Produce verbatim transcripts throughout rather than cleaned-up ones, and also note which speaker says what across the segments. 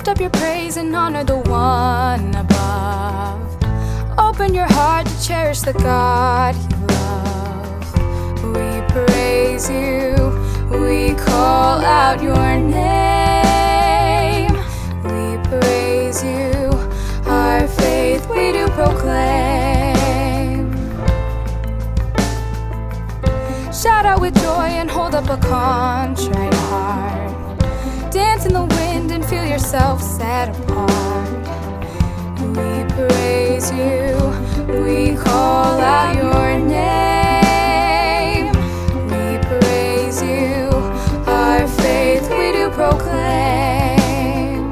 Speaker 1: Lift up your praise and honor the one above. Open your heart to cherish the God you love. We praise you, we call out your name. We praise you, our faith we do proclaim. Shout out with joy and hold up a contrite heart. Dance in the wind and feel yourself set apart. We praise you, we call out your name. We praise you, our faith we do proclaim.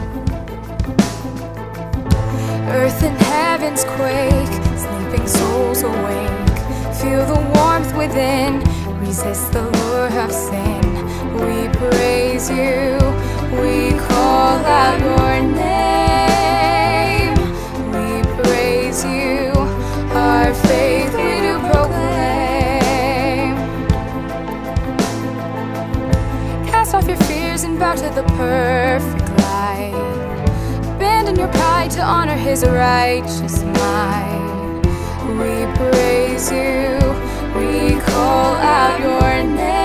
Speaker 1: Earth and heavens quake, sleeping souls awake. Feel the warmth within, resist the lure of sin. We praise you, we call out your name. We praise you, our faith we do proclaim. Cast off your fears and bow to the perfect light. Abandon your pride to honor his righteous might. We praise you, we call out your name.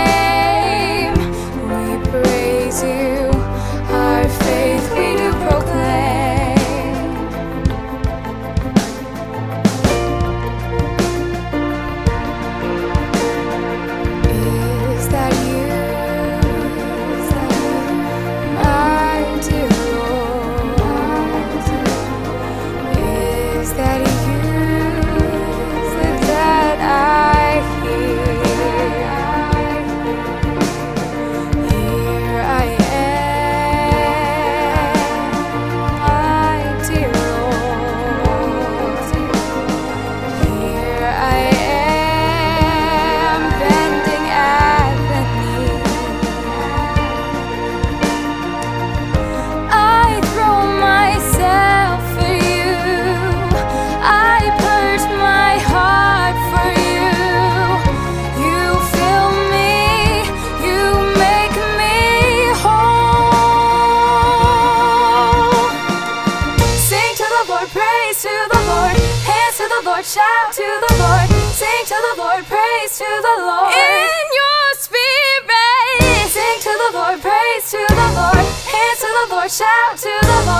Speaker 1: You, our faith we do proclaim. Is that you, is that you, my dear Lord? Is that you, is that I hear? Shout to the Lord, sing to the Lord, praise to the Lord. In your spirit, sing to the Lord, praise to the Lord, hands to the Lord, shout to the Lord.